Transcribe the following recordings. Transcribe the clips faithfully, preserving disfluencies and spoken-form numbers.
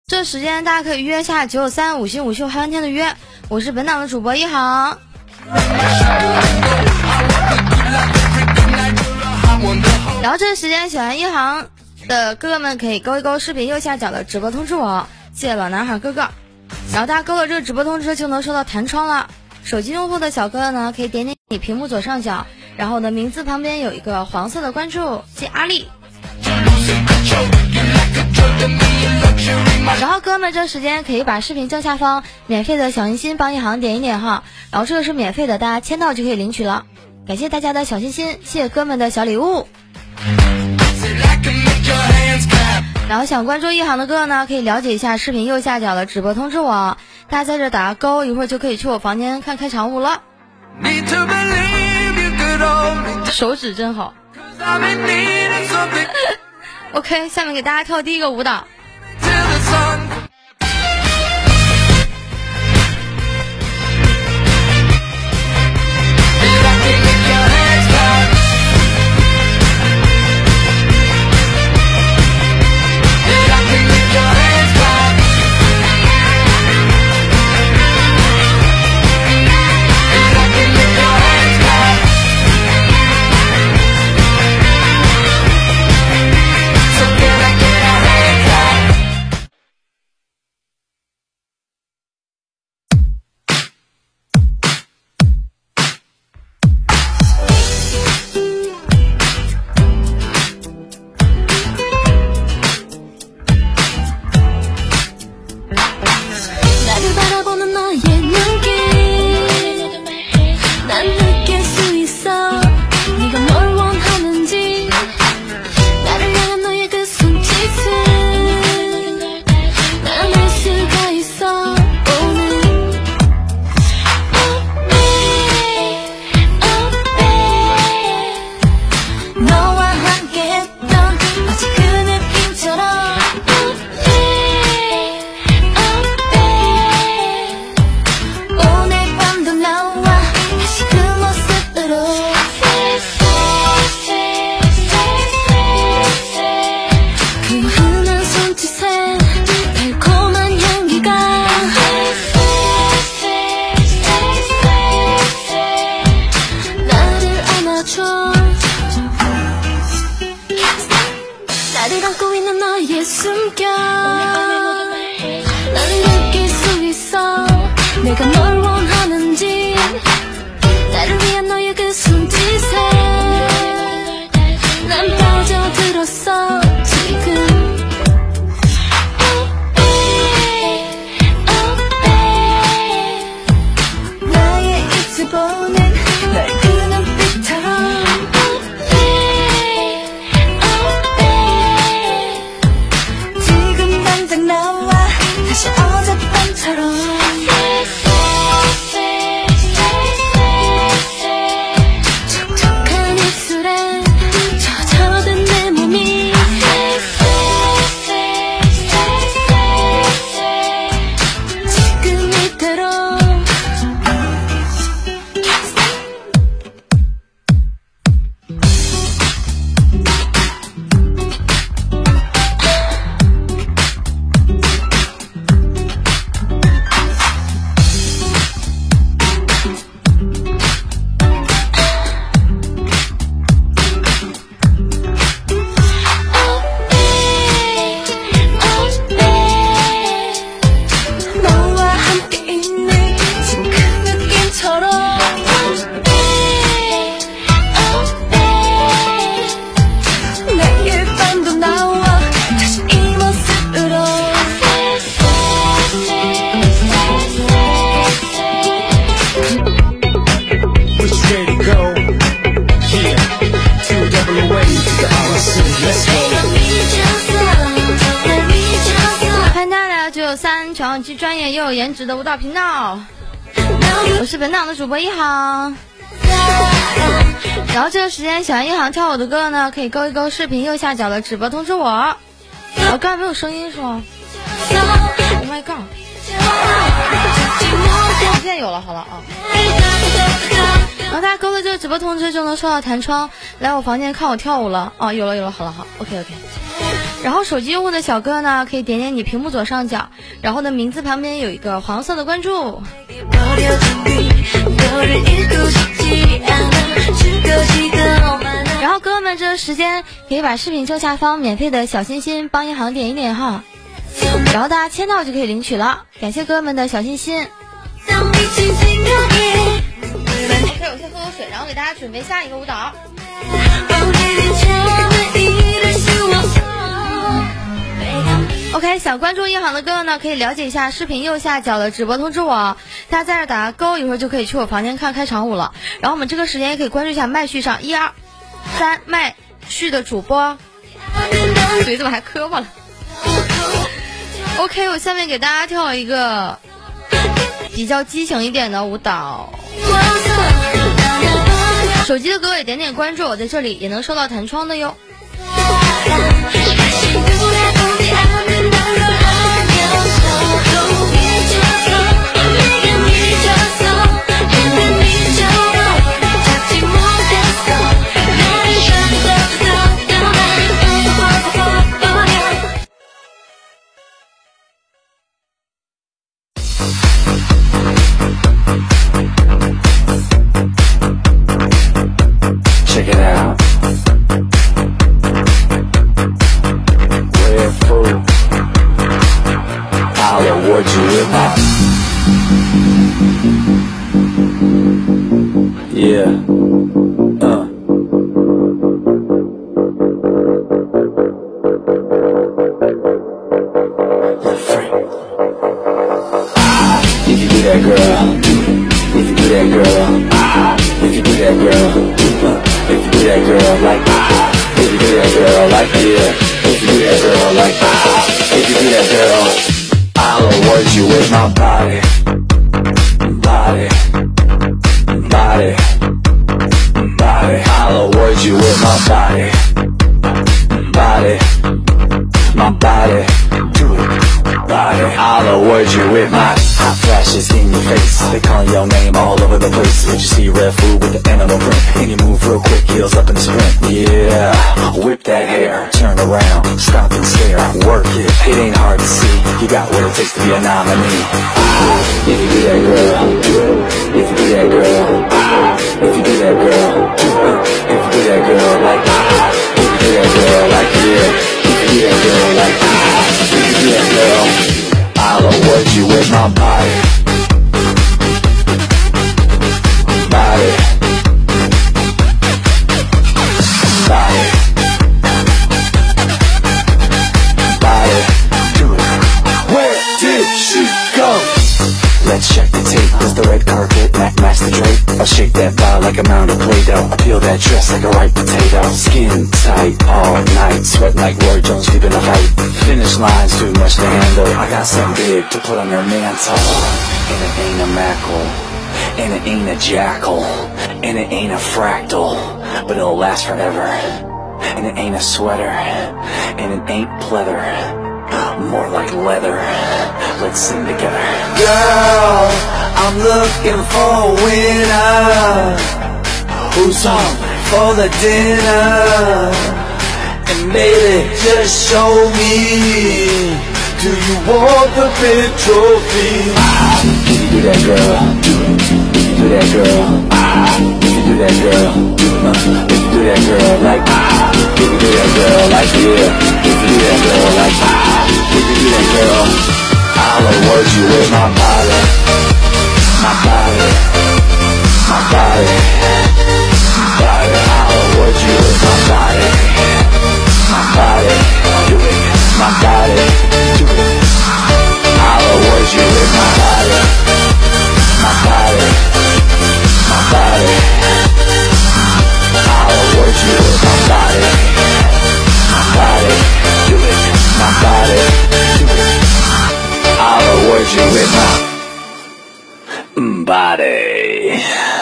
这时间大家可以约下九九三五星五秀嗨翻天的约，我是本档的主播一航。然后这个时间喜欢一航的哥哥们可以勾一勾视频右下角的直播通知我，谢谢老男孩哥哥。然后大家勾了这个直播通知就能收到弹窗了。手机用户的小哥哥呢，可以点点你屏幕左上角，然后我的名字旁边有一个黄色的关注，谢阿丽。然后哥们这时间可以把视频正下方免费的小心心帮一航点一点哈，然后这个是免费的，大家签到就可以领取了。感谢大家的小心心，谢谢哥们的小礼物。然后想关注一航的哥哥呢，可以了解一下视频右下角的直播通知我，大家在这打个勾，一会儿就可以去我房间看开场舞了。手指真好。OK， 下面给大家跳第一个舞蹈。既专业又有颜值的舞蹈频道，我是本档的主播一航。然后这个时间喜欢一航跳舞的哥哥呢，可以勾一勾视频右下角的直播通知我。我刚才没有声音是吗 ？Oh my god！ 现在有了，好了啊。然后大家勾了这个直播通知就能收到弹窗，来我房间看我跳舞了。哦，有了有了，好了好 ，OK OK。 然后手机用户的小哥呢，可以点点你屏幕左上角，然后呢名字旁边有一个黄色的关注。然后哥哥们这个时间可以把视频正下方免费的小心心帮银行点一点哈，然后大家签到就可以领取了，感谢哥哥们的小心心。OK， 我先喝口水，然后给大家准备下一个舞蹈。OK， 想关注银行的哥哥呢，可以了解一下视频右下角的直播通知我，大家在这打勾，一会儿就可以去我房间看开场舞了。然后我们这个时间也可以关注一下麦序上一二三麦序的主播，嘴怎么还磕巴了 ？OK， 我下面给大家跳一个比较激情一点的舞蹈。手机的哥哥也点点关注，我在这里也能收到弹窗的哟。 Check it out. Red food. I'll award you with my. Yeah. Uh. You're free. If you do that, girl. If you do that, girl. If you do that, girl. If you do that, girl, like ah. If you do that, girl, like yeah. If you do that, girl, like ah. If you do that, girl, I'll award you with my body, body, body, body. I'll award you with my body, body, my body. Do it, body. I'll award you with my hot flashes in your face. They call your name all over the place. But you see red food with the animal print, and you move real quick, heels up and sprint. Yeah, whip that hair, turn around, stop and stare, work it. It ain't hard to see. You got what it takes to be a nominee. If you do that, girl. If you do that, girl. If you do that, girl. If you do that, girl, like if you do that, girl, like yeah. If you do that, girl, like if you do that, girl, I'll award you with my body, body, body, body. Do it. Where did she go? Let's check the tape. Does the red carpet ma match the drape? I'll shake that ball like a mound of Play-Doh. I peel that dress like a ripe potato. Skin tight all night, sweat like Roy Jones deep in the fight. Finish line's too much to handle. I got something big to put on your mantle. And it ain't a mackerel, and it ain't a jackal, and it ain't a fractal, but it'll last forever. And it ain't a sweater, and it ain't pleather, more like leather. Let's sing together. Girl, I'm looking for a winner who's hungry for the dinner. And baby, just show me, do you want the big trophy? If you do that, girl, if you do that, girl, if you do that, girl, if you do that, girl, like if you do that, girl, like yeah. If you do that, girl, like if you do that, girl, I'll award you with my body, my body, my body, body. I'll award you with my body, my body, my body. I'll award you with my body, my body, my body. I'll award you with my body, my body, my body. I'll award you with my body,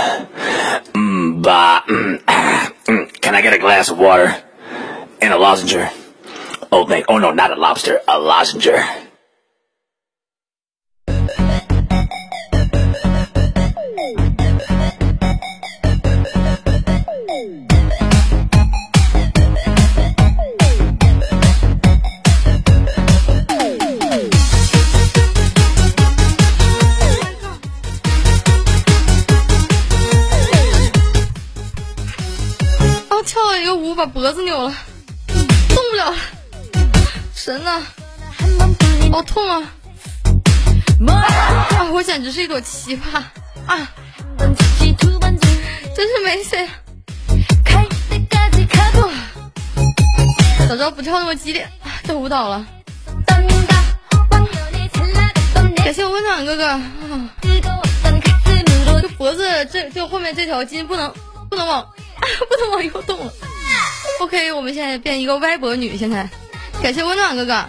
ba. Can I get a glass of water and a lozenge? Oh, wait, oh no, not a lobster, a lozenge. 个舞把脖子扭了，动不了了，神呐，好痛啊！啊，我简直是一朵奇葩啊！真是没谁。早知道不跳那么激烈的舞蹈了。感谢我温暖哥哥。啊、这脖子这这后面这条筋不能不能往、啊、不能往右动了。OK， 我们现在变一个歪脖女。现在感谢温暖哥哥。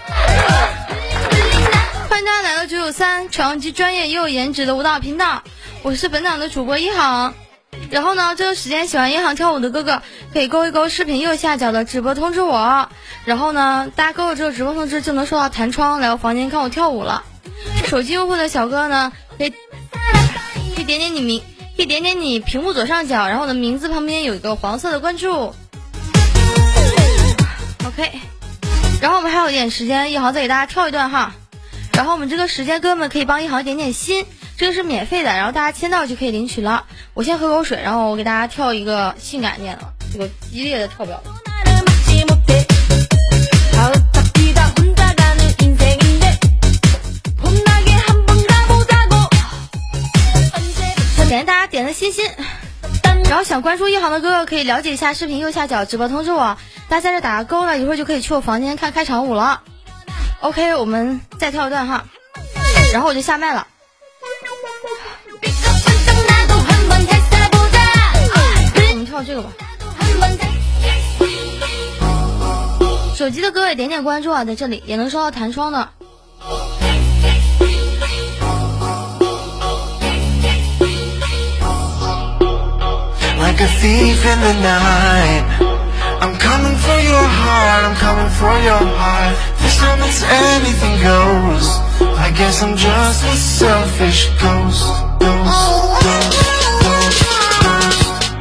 欢迎大家来到九九三成绩专业又有颜值的舞蹈频道，我是本档的主播一航。然后呢，这个时间喜欢一航跳舞的哥哥可以勾一勾视频右下角的直播通知我，然后呢大家勾了这个直播通知就能收到弹窗来我房间看我跳舞了。手机用户的小哥呢可以可以点点你名可以点点你屏幕左上角，然后呢名字旁边有一个黄色的关注。 OK， 然后我们还有一点时间，一航再给大家跳一段哈。然后我们这个时间哥们可以帮一航点点心，这个是免费的，然后大家签到就可以领取了。我先喝口水，然后我给大家跳一个性感点的，这个激烈的跳表。感谢大家点的心心，然后想关注一航的哥哥可以了解一下视频右下角直播通知我，大家在这打个勾了，一会儿就可以去我房间看开场舞了。OK， 我们再跳一段哈，然后我就下麦了。我们跳这个吧。手机的哥也点点关注啊，在这里也能收到弹窗的。 Like a thief in the night, I'm coming for your heart, I'm coming for your heart. This time it's anything goes. I guess I'm just a selfish ghost, ghost, ghost, ghost, ghost.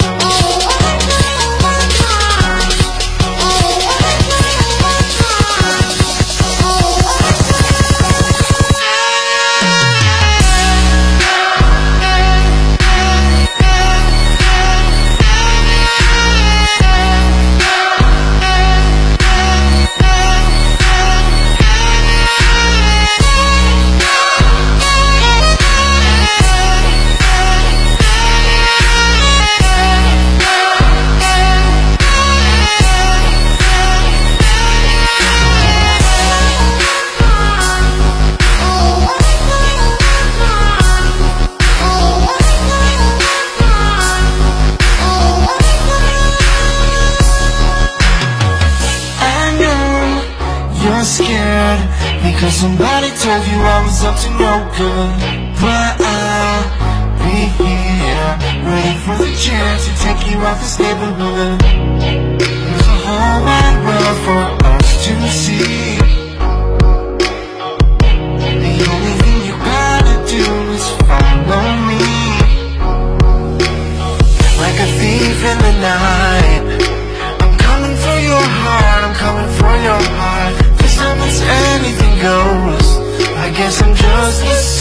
Scared because somebody told you I was up to no good, but I'll be here ready for the chance to take you out this neighborhood. There's a whole wide world for us to see. The only thing you gotta do is follow me. Like a thief in the night, I'm coming for your heart, I'm coming for your heart. It's anything goes. I guess I'm just